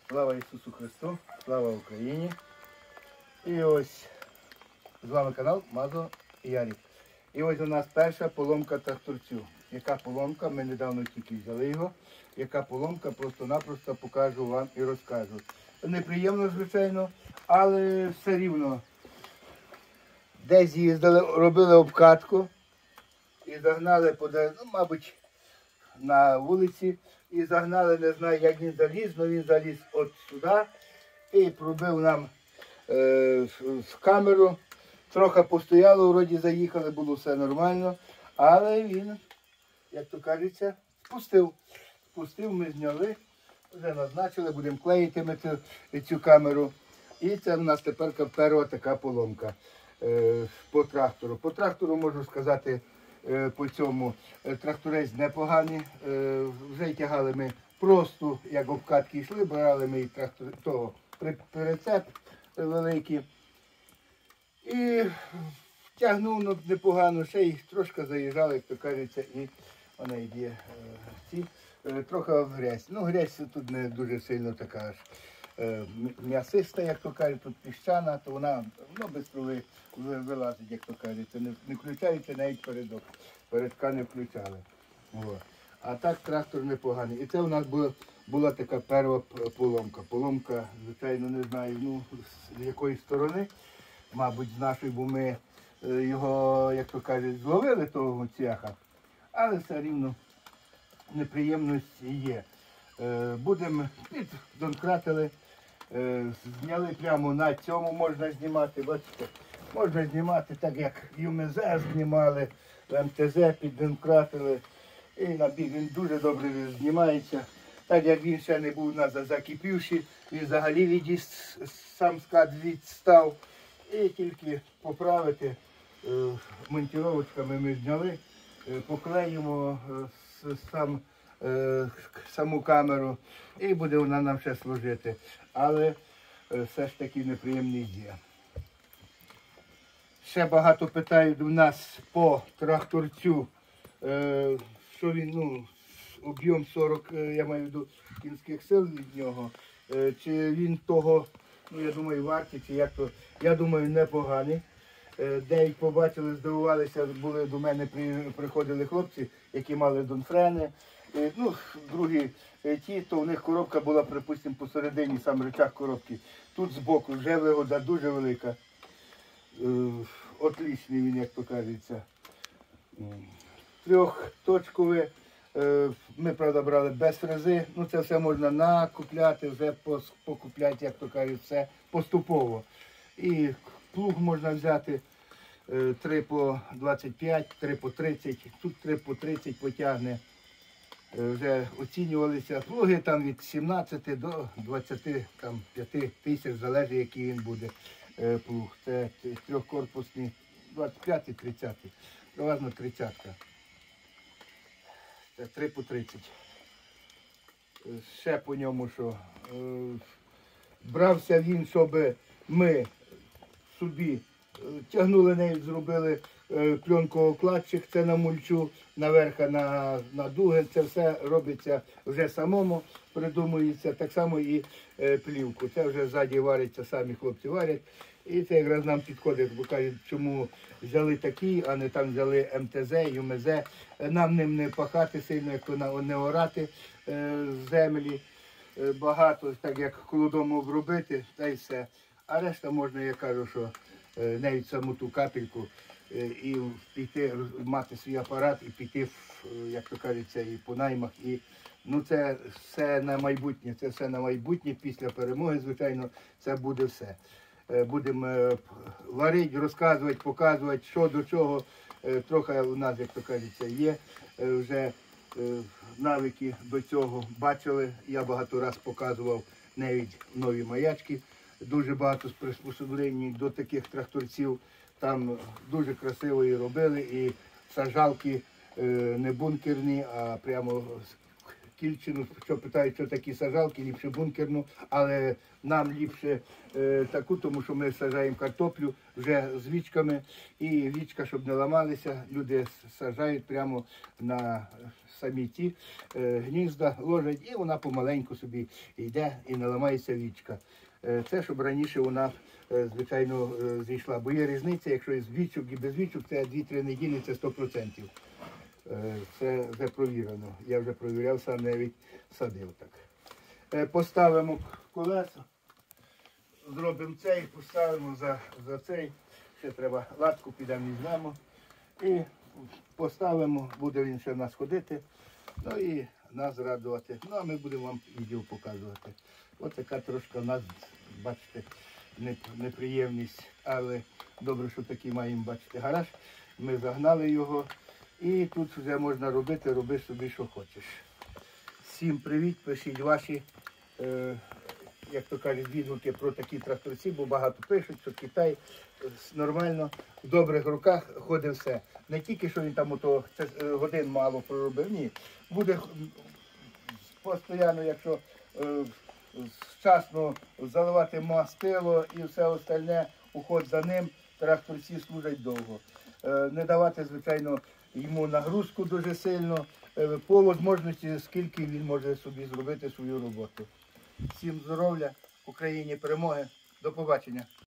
Слава Ісусу Христу, слава Україні. І ось з вами канал Мазо і Ярік. І ось у нас перша поломка тракторцю. Яка поломка, ми недавно тільки взяли його. Яка поломка, просто-напросто покажу вам і розкажу. Неприємно, звичайно, але все рівно. Десь їздили, робили обкатку і загнали, мабуть, на вулиці. І загнали, не знаю, як він заліз, але він заліз от сюди і пробив нам в камеру. Трохи постояло, вроді заїхали, було все нормально, але він, як то кажеться, спустив. Спустив, ми зняли, вже назначили, будемо клеїти ми цю камеру. І це в нас тепер перша така поломка по трактору. По трактору можу сказати, по цьому тракторець непоганий. Вже тягали ми просто, як обкатки йшли, брали ми того прицеп великий. І тягнув непогано, ще й трошки заїжджали, як то кажеться, і вона йде трохи в грязь. Ну, грязь тут не дуже сильно така аж м'ясиста, як то кажуть, тут піщана, то вона без трули вилазить, як то кажеться. Не включається навіть передок. Передка не включали. А так трактор непоганий. І це у нас була така перша поломка. Поломка, звичайно, не знаю, з якої сторони. Мабуть, з нашої, бо ми його, як то кажуть, зловили того цеха. Але все рівно неприємності є. Будемо піддонкратили, зняли прямо на цьому, можна знімати, бачите, можна знімати так, як ЮМЗ знімали, МТЗ піддонкратили. І на біг він дуже добре знімається. Так як він ще не був у нас закипівший, він взагалі сам скат відстав. І тільки поправити, монтировочками ми зняли, поклеїмо саму камеру і буде вона нам ще служити. Але все ж таки неприємний є. Ще багато питають у нас по тракторцю, що він, об'єм 40, я маю в виду, кінських сил від нього, чи він того, я думаю, вартий, чи як то, я думаю, непоганий. Деякі побачили, здивувалися, були до мене, приходили хлопці, які мали донфрени. Другі то у них коробка була, припустимо, посередині, сам рычаг коробки. Тут збоку вже вигода дуже велика. Отлічний він, як то кажеться. Трьохточковий. Ми, правда, брали без фрези. Це все можна накупляти, вже покупляти, як то кажуть, все поступово. І плуг можна взяти 3 по 25, 3 по 30, тут 3 по 30 потягне. Вже оцінювалися плуги там від 17 до 25 тисяч, залежить, який він буде плуг. Це трьохкорпусний, 25 і 30, переважно 30-ка. Це 3 по 30. Ще по ньому що. Брався він, щоб ми собі тягнули нею, зробили пленкоокладчик, це на мульчу, наверх на дуги. Це все робиться вже самому, придумується. Так само і плівку. Це вже ззаді вариться, самі хлопці варять. І це якраз нам підходить, бо кажуть, чому взяли такі, а не там взяли МТЗ, ЮМЗ. Нам ним не пахати сильно, як то не орати землі багато, так як колодому обробити, та й все. А решта можна, я кажу, що навіть саму ту капельку і піти, мати свій апарат і піти, як то кажеться, і по наймах. Це все на майбутнє, це все на майбутнє, після перемоги, звичайно, це буде все. Будемо варити, розказувати, показувати, що до чого. Трохи у нас, як то кажеться, є вже навики до цього. Бачили, я багато разів показував навіть нові маячки. Дуже багато приспособлень до таких тракторців. Там дуже красиво і робили, і саджалки не бункерні, а прямо кільчину, що питають, що такі сажалки, ліпше бункерну, але нам ліпше таку, тому що ми сажаємо картоплю вже з вічками, і вічка, щоб не ламалися, люди сажають прямо на самі ті гнізда, ложать, і вона помаленьку собі йде і не ламається вічка. Це, щоб раніше вона, звичайно, зійшла. Бо є різниця, якщо з вічок і без вічок, це 2-3 неділі, це 100%. Це вже провірено. Я вже провіряв, сам навіть садив так. Поставимо колесо, зробимо цей, поставимо за цей. Ще треба латку, підемо візьмемо. І поставимо, буде він ще в нас ходити. Ну і нас радувати. Ну а ми будемо вам відео показувати. Ось така трошки в нас, бачите, неприємність. Але добре, що такий маємо, бачите, гараж. Ми загнали його. І тут вже можна робити, роби собі, що хочеш. Всім привіт, пишіть ваші, як то кажуть, відгуки про такі тракторці, бо багато пишуть, що Китай нормально, в добрих руках ходить все. Не тільки, що він там годин мало проробив, ні. Буде постійно, якщо вчасно заливати мастило і все остальне, уход за ним, тракторці служать довго. Не давати, звичайно, йому нагрузку дуже сильно, по можливості, скільки він може собі зробити свою роботу. Всім здоров'я, Україні перемоги, до побачення.